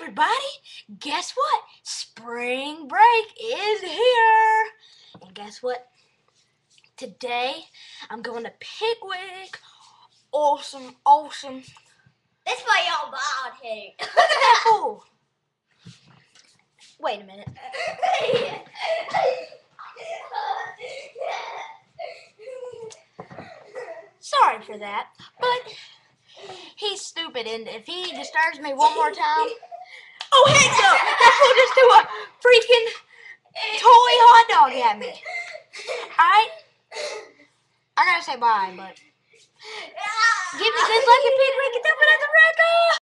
everybody, guess what? Spring break is here. And guess what? Today, I'm going to Pickwick. Awesome. That's why y'all bald head. Look at that fool. Wait a minute. Sorry for that, but he's stupid, and if he disturbs me one more time... Oh, hands up! That fool just threw a freaking toy hot dog at me. Alright? I gotta say bye, but... Give me this lucky pig, get that